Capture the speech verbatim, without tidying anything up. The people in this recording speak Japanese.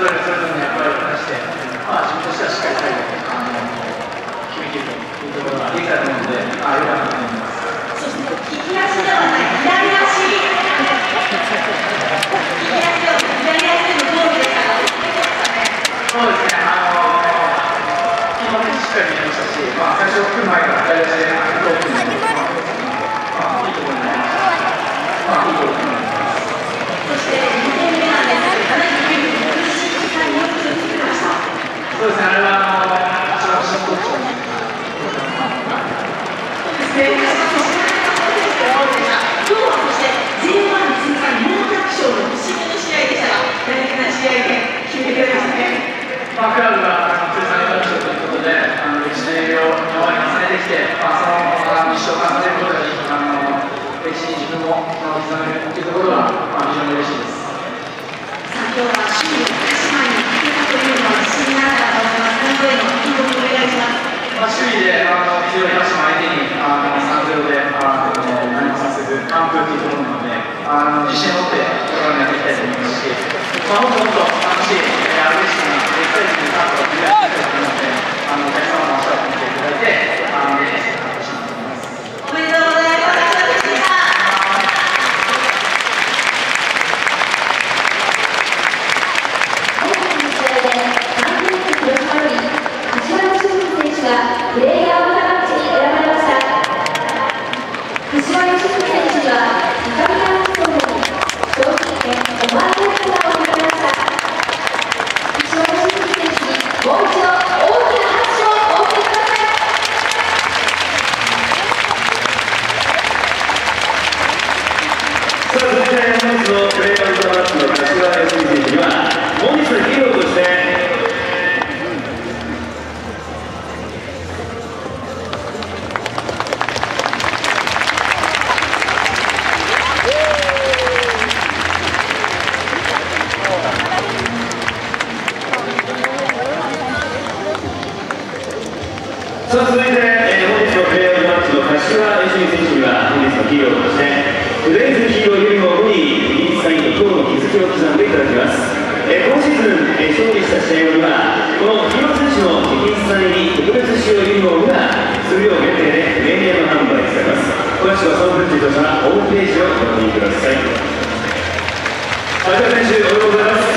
ぞれそれぞれの役割を果たして、まあ、自分としてはしっかり最後にあの決めきるというところができたと思うので、ああ、よかったと思います。 そして利き足ではない左足、利き足では左足でのゴールでしたが、 そうですね、あの基本的にしっかり見えましたし、まあ、最初来る前から左足でゴールになって、まあ、いいところになりました。まあ、いいところになります。 そしてにてんめなんですが、かなり苦しい時間によく作りました。 そうですね、あれはあの一番真骨頂に。 そうですね、そして ジェイワン 通算よんひゃく勝の節目の試合でしたが、大事な試合で決めてくれましたね。 まあ、クラブが通算よんひゃく勝ということで、あの歴史を今まで重ねてきて、まあ、その一生を重ねることにあの歴史に自分も刻めるというところは、まあ、非常に嬉しいです。 さあ、今日は首位鹿島に勝てたというのは自信があったと思います。今後への意気込みをお願いします。 まあ、首位であの強い鹿島相手にあのさんたいゼロであの何もさせず完封というところなので、あの自信を持ってこれからやっていきたいと思いますし、まあ、もっともっと楽しい、えー、アグレッシブなエキサイティングなカードを見られたいと思うので、あのお客様の足を持っていただいて、あのレースを楽しんでいます。 おめでとうございます。プレイヤーオブザマッチに選ばれました。柏木選手にはイタリアンソングに商品券ごまんえん札を贈りました。柏木選手にもう一度大きな拍手をお送りください。 さあ、そして本日のプレイヤーオブザマッチの柏木選手には本日のヒーローとしてさあ続いて、えー、本日のプレーオフマッチの柏良純選手には本日のヒーローとしてトゥデイズヒーローユニフォームにリリースサインと今日の日付を刻んでいただきます。えー、今シーズン、えー、勝利した試合後にはこのヒーロー選手の直筆サインに特別仕様ユニフォームが数量限定でプレミアム販売されます。詳しくはその分自動車ホームページをご確認ください。柏選手おめでとうございます。